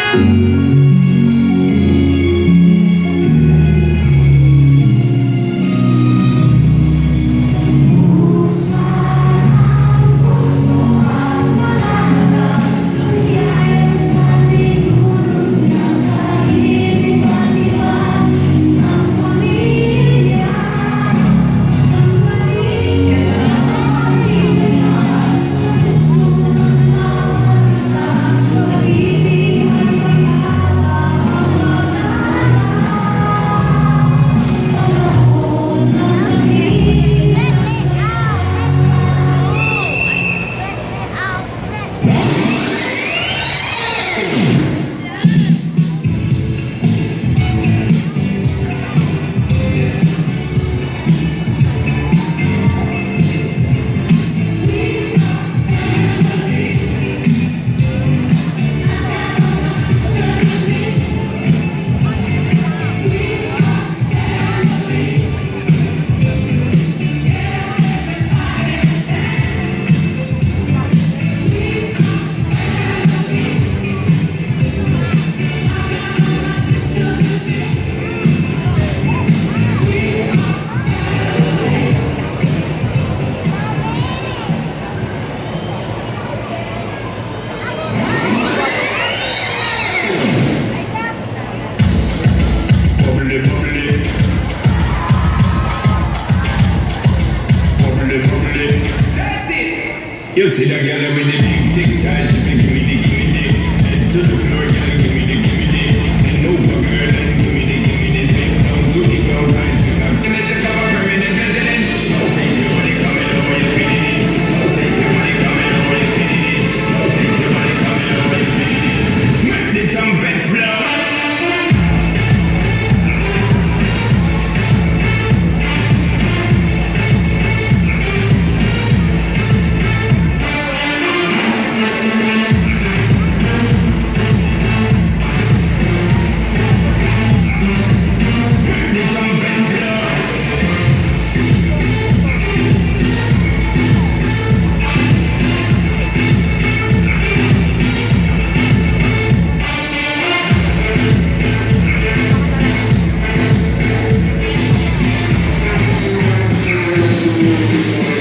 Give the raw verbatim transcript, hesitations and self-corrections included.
You see that girl with the big tic tac, she been give me the, give me the, head to the floor, girl, give me the, give me the, bend over, girl, and give me the, give me the, spin down to the ground, eyes pick up, give me the cover, permanent residence. No take your money coming over your feet. No take your money coming over your feet. No take your money coming over your feet. Make the trumpets blow. Thank you.